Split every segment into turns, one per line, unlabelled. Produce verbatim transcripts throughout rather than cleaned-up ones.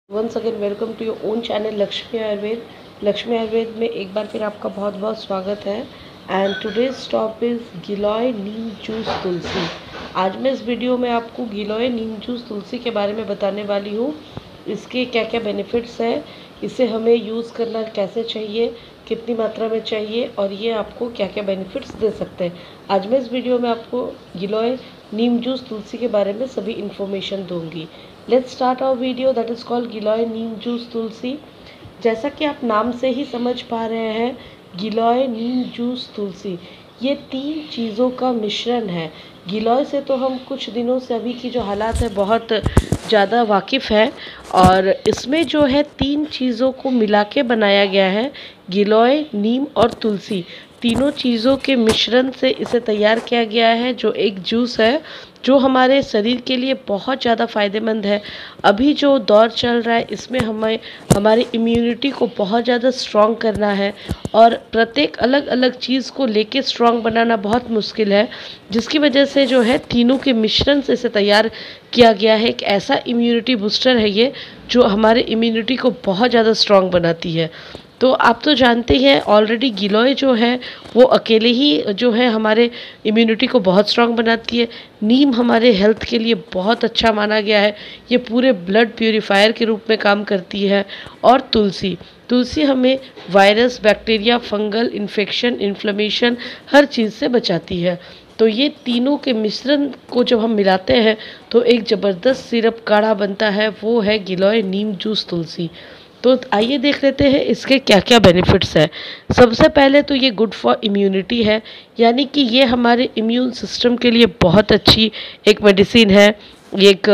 Once again welcome to your own channel Lakshmi Ayurved. Lakshmi Ayurved में एक बार फिर आपका बहुत बहुत स्वागत है। And today's stop is giloy neem juice tulsi. आज मैं इस वीडियो में आपको गिलोय नीम जूस तुलसी के बारे में बताने वाली हूँ। इसके क्या क्या बेनिफिट्स हैं, इसे हमें यूज़ करना कैसे चाहिए, कितनी मात्रा में चाहिए और ये आपको क्या क्या बेनिफिट्स दे सकते हैं। आज मैं इस वीडियो में आपको गिलोय नीम जूस तुलसी के बारे में सभी इन्फॉर्मेशन दूंगी। Let's start our video that is called giloy neem juice tulsi. जैसा कि आप नाम से ही समझ पा रहे हैं, गिलोय नीम जूस तुलसी ये तीन चीज़ों का मिश्रण है। गिलोय से तो हम कुछ दिनों से अभी की जो हालात है बहुत ज़्यादा वाकिफ़ है, और इसमें जो है तीन चीज़ों को मिला के बनाया गया है। गिलोय, नीम और तुलसी तीनों चीज़ों के मिश्रण से इसे तैयार किया गया है, जो एक जूस है जो हमारे शरीर के लिए बहुत ज़्यादा फ़ायदेमंद है। अभी जो दौर चल रहा है इसमें हमें हमारी इम्यूनिटी को बहुत ज़्यादा स्ट्रॉन्ग करना है, और प्रत्येक अलग अलग चीज़ को लेके स्ट्रॉन्ग बनाना बहुत मुश्किल है, जिसकी वजह से जो है तीनों के मिश्रण से इसे तैयार किया गया है। एक ऐसा इम्यूनिटी बूस्टर है ये जो हमारे इम्यूनिटी को बहुत ज़्यादा स्ट्रॉन्ग बनाती है। तो आप तो जानते हैं ऑलरेडी गिलोय जो है वो अकेले ही जो है हमारे इम्यूनिटी को बहुत स्ट्रॉन्ग बनाती है। नीम हमारे हेल्थ के लिए बहुत अच्छा माना गया है, ये पूरे ब्लड प्यूरीफायर के रूप में काम करती है। और तुलसी तुलसी हमें virus, bacteria, fungal infection, inflammation हर चीज़ से बचाती है। तो ये तीनों के मिश्रण को जब हम मिलाते हैं तो एक ज़बरदस्त सिरप काढ़ा बनता है, वो है गिलोय नीम जूस तुलसी। तो आइए देख लेते हैं इसके क्या क्या बेनिफिट्स हैं। सबसे पहले तो ये गुड फॉर इम्यूनिटी है, यानी कि ये हमारे इम्यून सिस्टम के लिए बहुत अच्छी एक मेडिसिन है, एक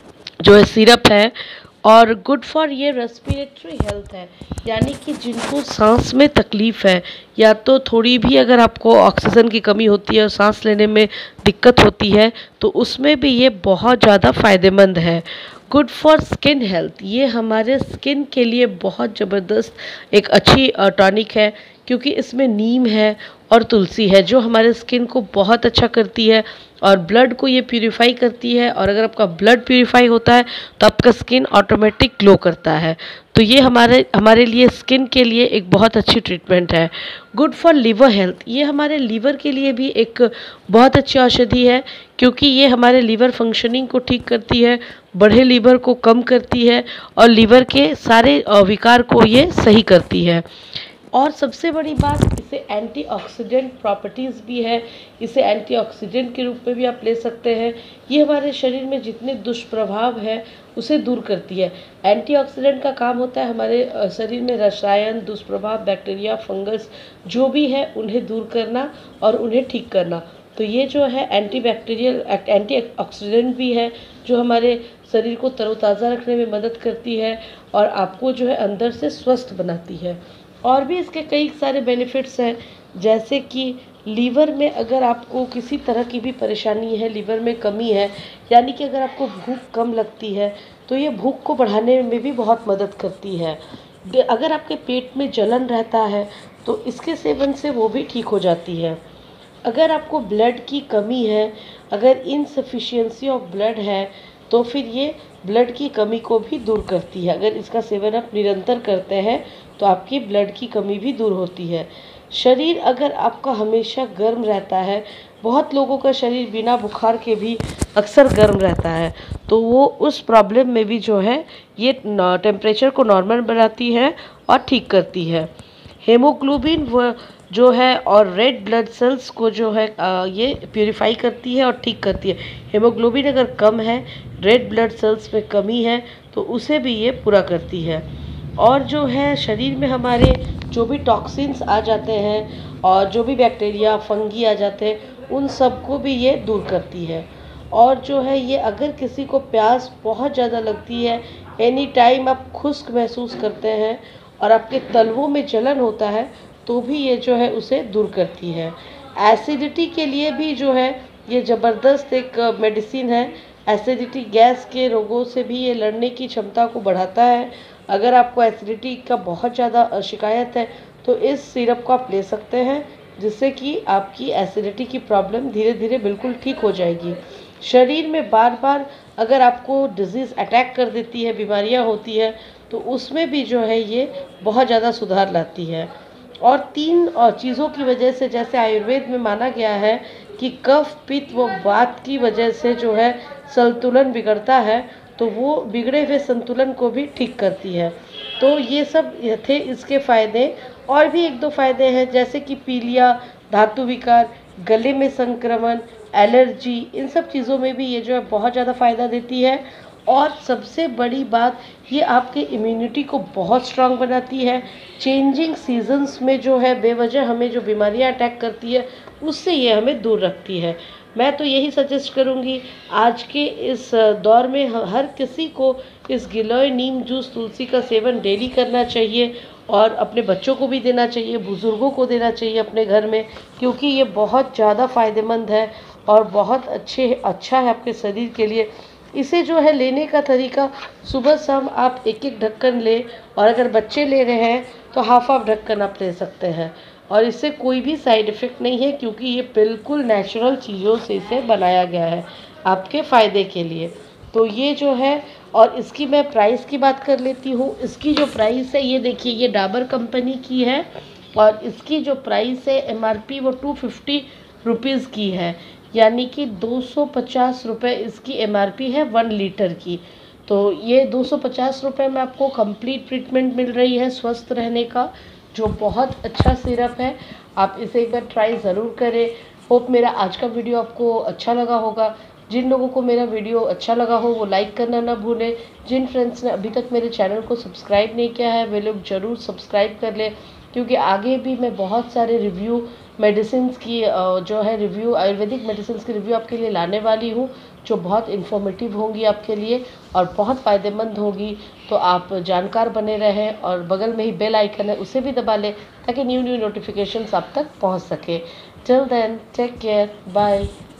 जो है सिरप है। और गुड फॉर ये रेस्पिरेटरी हेल्थ है, यानी कि जिनको सांस में तकलीफ़ है या तो थोड़ी भी अगर आपको ऑक्सीजन की कमी होती है और सांस लेने में दिक्कत होती है तो उसमें भी ये बहुत ज़्यादा फ़ायदेमंद है। गुड फॉर स्किन हेल्थ, ये हमारे स्किन के लिए बहुत ज़बरदस्त एक अच्छी टॉनिक है, क्योंकि इसमें नीम है और तुलसी है जो हमारे स्किन को बहुत अच्छा करती है और ब्लड को ये प्यूरीफाई करती है। और अगर आपका ब्लड प्यूरीफाई होता है तो आपका स्किन ऑटोमेटिक ग्लो करता है। तो ये हमारे हमारे लिए स्किन के लिए एक बहुत अच्छी ट्रीटमेंट है। गुड फॉर लीवर हेल्थ, ये हमारे लीवर के लिए भी एक बहुत अच्छी औषधि है, क्योंकि ये हमारे लीवर फंक्शनिंग को ठीक करती है, बढ़े लीवर को कम करती है और लीवर के सारे विकार को ये सही करती है। और सबसे बड़ी बात, इसे एंटीऑक्सीडेंट प्रॉपर्टीज़ भी है, इसे एंटीऑक्सीडेंट के रूप में भी आप ले सकते हैं। ये हमारे शरीर में जितने दुष्प्रभाव है उसे दूर करती है। एंटीऑक्सीडेंट का काम होता है हमारे शरीर में रसायन, दुष्प्रभाव, बैक्टीरिया, फंगस जो भी है उन्हें दूर करना और उन्हें ठीक करना। तो ये जो है एंटी बैक्टीरियल एंटीऑक्सीडेंट भी है, जो हमारे शरीर को तरोताज़ा रखने में मदद करती है और आपको जो है अंदर से स्वस्थ बनाती है। और भी इसके कई सारे बेनिफिट्स हैं, जैसे कि लीवर में अगर आपको किसी तरह की भी परेशानी है, लीवर में कमी है, यानी कि अगर आपको भूख कम लगती है तो ये भूख को बढ़ाने में भी बहुत मदद करती है। अगर आपके पेट में जलन रहता है तो इसके सेवन से वो भी ठीक हो जाती है। अगर आपको ब्लड की कमी है, अगर इनसफिशिएंसी ऑफ ब्लड है तो फिर ये ब्लड की कमी को भी दूर करती है। अगर इसका सेवन आप निरंतर करते हैं तो आपकी ब्लड की कमी भी दूर होती है। शरीर अगर आपका हमेशा गर्म रहता है, बहुत लोगों का शरीर बिना बुखार के भी अक्सर गर्म रहता है, तो वो उस प्रॉब्लम में भी जो है ये टेम्परेचर को नॉर्मल बनाती है और ठीक करती है। हेमोग्लोबिन वो जो है और रेड ब्लड सेल्स को जो है आ, ये प्यूरीफाई करती है और ठीक करती है। हेमोग्लोबिन अगर कम है, रेड ब्लड सेल्स में कमी है, तो उसे भी ये पूरा करती है। और जो है शरीर में हमारे जो भी टॉक्सिन्स आ जाते हैं और जो भी बैक्टीरिया, फंगी आ जाते हैं, उन सब को भी ये दूर करती है। और जो है ये अगर किसी को प्यास बहुत ज़्यादा लगती है, एनी टाइम आप खुश्क महसूस करते हैं और आपके तलवों में जलन होता है, तो भी ये जो है उसे दूर करती है। एसिडिटी के लिए भी जो है ये ज़बरदस्त एक मेडिसिन है। एसिडिटी गैस के रोगों से भी ये लड़ने की क्षमता को बढ़ाता है। अगर आपको एसिडिटी का बहुत ज़्यादा शिकायत है तो इस सिरप को आप ले सकते हैं, जिससे कि आपकी एसिडिटी की प्रॉब्लम धीरे धीरे बिल्कुल ठीक हो जाएगी। शरीर में बार बार अगर आपको डिजीज़ अटैक कर देती है, बीमारियां होती है, तो उसमें भी जो है ये बहुत ज़्यादा सुधार लाती है। और तीन चीज़ों की वजह से, जैसे आयुर्वेद में माना गया है कि कफ, पित्त व वात की वजह से जो है संतुलन बिगड़ता है, तो वो बिगड़े हुए संतुलन को भी ठीक करती है। तो ये सब थे इसके फ़ायदे। और भी एक दो फ़ायदे हैं, जैसे कि पीलिया, धातु विकार, गले में संक्रमण, एलर्जी, इन सब चीज़ों में भी ये जो है बहुत ज़्यादा फ़ायदा देती है। और सबसे बड़ी बात, ये आपके इम्यूनिटी को बहुत स्ट्रांग बनाती है। चेंजिंग सीजन्स में जो है बेवजह हमें जो बीमारियां अटैक करती है, उससे ये हमें दूर रखती है। मैं तो यही सजेस्ट करूंगी, आज के इस दौर में हर किसी को इस गिलोय नीम जूस तुलसी का सेवन डेली करना चाहिए, और अपने बच्चों को भी देना चाहिए, बुज़ुर्गों को देना चाहिए अपने घर में, क्योंकि ये बहुत ज़्यादा फ़ायदेमंद है और बहुत अच्छे अच्छा है आपके शरीर के लिए। इसे जो है लेने का तरीका, सुबह शाम आप एक एक ढक्कन लें, और अगर बच्चे ले रहे हैं तो हाफ हाफ ढक्कन आप ले सकते हैं। और इससे कोई भी साइड इफ़ेक्ट नहीं है, क्योंकि ये बिल्कुल नेचुरल चीज़ों से इसे बनाया गया है आपके फ़ायदे के लिए। तो ये जो है, और इसकी मैं प्राइस की बात कर लेती हूँ। इसकी जो प्राइस है, ये देखिए, ये डाबर कंपनी की है, और इसकी जो प्राइस है एम आर पी वो टू फिफ्टी रुपीज़ की है, यानी कि दो सौ पचास रुपये इसकी एम आर पी है वन लीटर की। तो ये दो सौ पचास रुपये में आपको कंप्लीट ट्रीटमेंट मिल रही है स्वस्थ रहने का, जो बहुत अच्छा सिरप है। आप इसे एक बार ट्राई ज़रूर करें। होप मेरा आज का वीडियो आपको अच्छा लगा होगा। जिन लोगों को मेरा वीडियो अच्छा लगा हो वो लाइक करना ना भूलें। जिन फ्रेंड्स ने अभी तक मेरे चैनल को सब्सक्राइब नहीं किया है, वे लोग ज़रूर सब्सक्राइब कर लें, क्योंकि आगे भी मैं बहुत सारे रिव्यू मेडिसिन की जो है रिव्यू आयुर्वेदिक मेडिसिन की रिव्यू आपके लिए लाने वाली हूँ, जो बहुत इन्फॉर्मेटिव होंगी आपके लिए और बहुत फ़ायदेमंद होगी। तो आप जानकार बने रहें, और बगल में ही बेल आइकन है उसे भी दबा लें, ताकि न्यू न्यू नोटिफिकेशंस आप तक पहुँच सके। Till then, take care, bye.